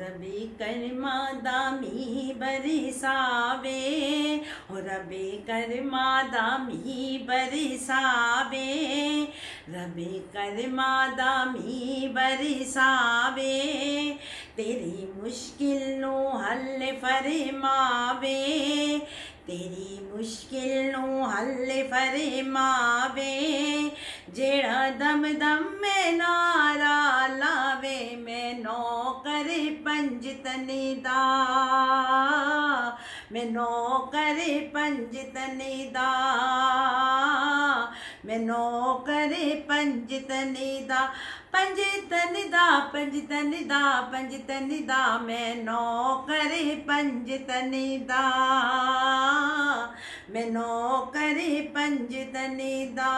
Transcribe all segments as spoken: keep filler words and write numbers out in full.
रबी करमा दामी बरसावे, हो रबी करमा दामी बरसावे, रबी करमा दामी बरसावे, तेरी मुश्किल नू हल फरमावे, तेरी मुश्किल नू हल फरमावे, जेड़ा दम दम में नारा लावे, मैं नौकर पंजतनी दा, मैं नौकर पंजतनी दा, मैं नौकर पंजतनी दा, पंजतनी दा पंजतनी दा पंजतनी दा, मैं नौकर पंजतनी दा, मैं नौकर पंजतनी दा।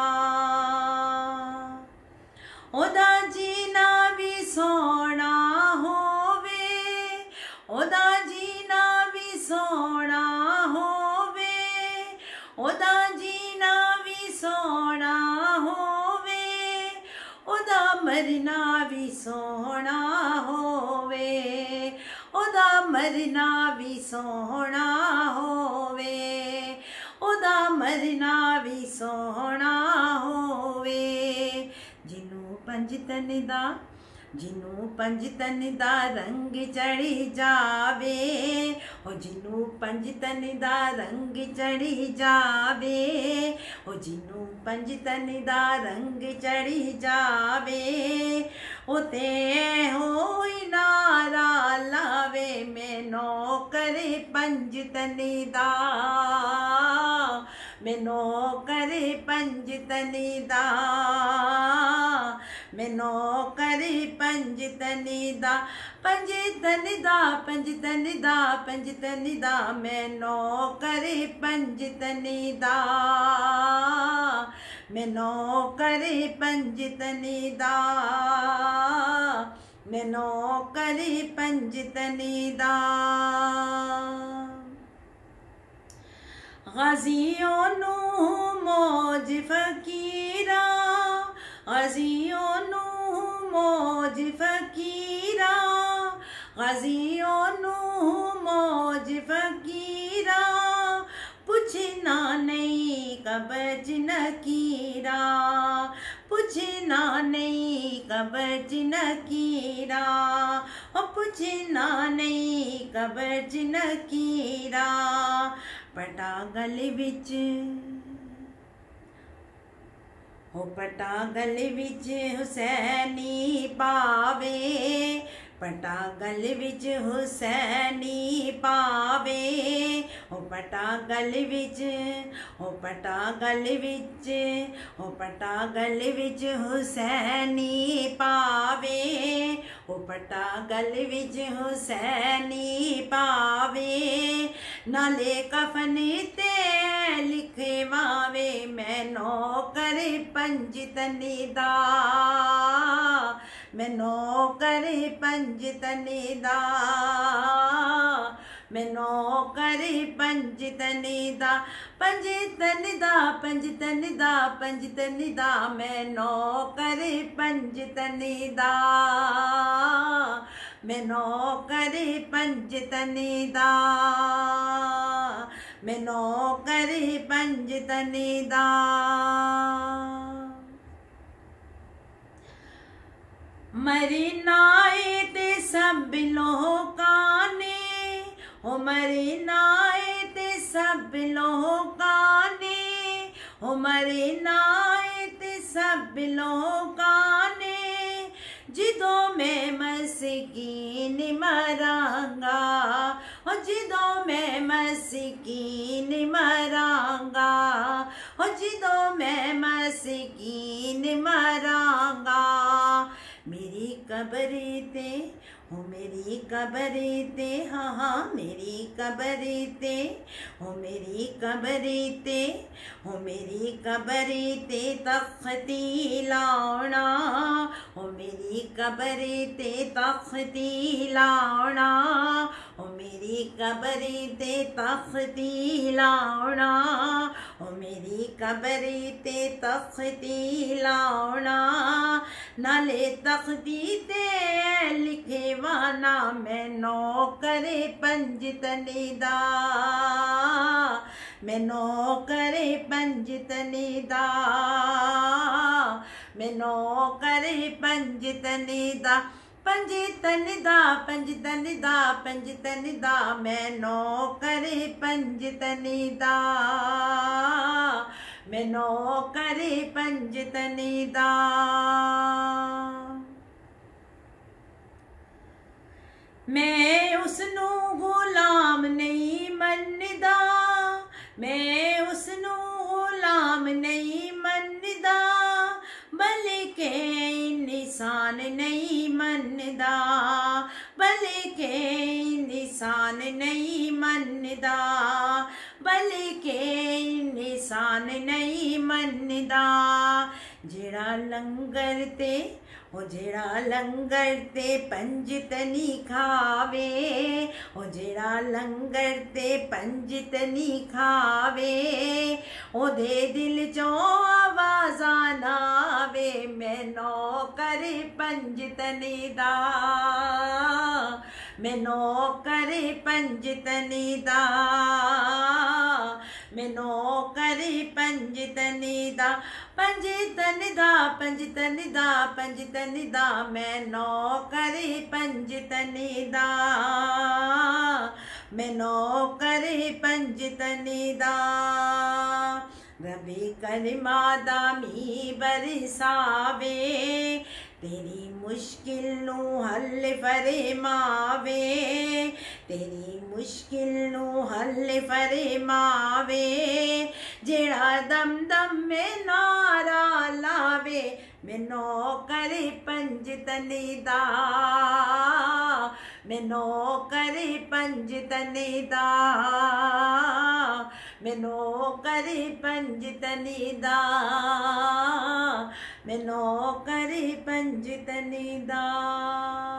ओदा जीना भी सोना होवे, ओदा जीना भी सोना होवे, ओदा जीना भी सोना होवे, ओदा मरना भी सोना होवे, ओदा मरना भी सोना होवे, ओदा मरना भी सोना होवे, जिनू पंजतन दा, जिनू पंजतन दा रंग चढ़ी जावे, ओ जिनू पंजतन दा रंग चढ़ी जावे, ओ जिनू पंजतन दा रंग चढ़ी जावे, ओ ते होई नारा लावे, मैं नौकर पंजतन दा, मैं नौकर पंजतन दा, मैं नौकर पंजतन दा, पंजतन दा पंजतन दा पंजतन दा, मैं नौकर पंजतन दा, मैं नौकर पंजतन दा, मैं नौकर पंजतन दा। गाजियों नू मौज फकीरा, गाजियों नू मौज फकीरा, गाजियों नू मौज फकीरा, पुछना नहीं कब्ज नकीरा, पुछना नहीं कब्ज नकीरा, ओ पुछना नहीं कब्ज नकीरा, पटा गल विच, हो पटा गल विच हुसैनी पावे, पटा गल विच हुसैनी पावे, हो पटा गल विच, हो पटा गल विच, हो पटा गल विच हुसैनी पावे, हो पटा गल विच हुसैनी पावे, नाले कफन ते लिखवावे, मैं नौकर पंजतन दा, मैं नौकर पंजतन दा, मैं नौकर पंजतन दा, पंजतन दा पंजतन दा पंजतन दा, मैं नौकर पंजतन दा, मैं नौकर पंजतन दा, मैं नौकर पंजतन दा। मरनाए ते सब लोकां ने, हो मरनाए ते सब लोकां ने, हो मरनाए ते सब लोकां ने, जिदों मैं मस्कीन मरांगा, हो जिदों मैं मस्कीन मरांगा, हो जिदों मैं मस्कीन मरांगा, मेरी कब्र ते, हो मेरी कब्र ते, हाँ हाँ मेरी कब्र ते, हो मेरी कब्र ते, हो मेरी कब्र ते तख्ती लाना, हो मेरी कब्र ते तख्ती लाना, हो मेरी मेरी कबरी ते तख्ती लाउना, ओ मेरी कबरी ते तख्ती लाउना, नाले तख्ती ते लिखे वाना मैं नौकरे पंजतनी दा, मैं नौकरे पंजतनी दा, मैं नौकरे पंजतनी दा, पंजतन दा पंजतन दा पंजतन दा, मैं नौकरे पंजतनी दा, मैं नौकरे पंजतनी दा। मैं उसनू गुलाम नहीं मनदा, मैं उसनू गुलाम नहीं मनदा, बल्कि इंसान नहीं मनदा, बल्कि इंसान नहीं मनदा, बल्कि इंसान नहीं मनदा। जेड़ा लंगर ते ओ जेड़ा लंगर ते पंजतनी खावे, ओ जेड़ा लंगर ते पंजतनी खावे, ओदे दिल चो आवाज़ा ना आवे, मैं नौकर पंजतनी दा, मैं नौकर पंजतनी दा, मैं नौकर पंजतनी दा, पंजतन दा पंजतन दा पंजतन दा, मैं नौकर पंजतनी दा, मैं नौकर पंजतनी दा। रबी करमा दा मी बरसावे, तेरी मुश्किल नू हल फरमावे, तेरी मुश्किल नू हल फरमावे, जेड़ा दम दम में नारा लावे, मैं नौकर पंजतनी दा, मैं नौकर पंजतनी दा, मैं नौकर पंजतनी दा, मैं नौकर पंजतनी दा।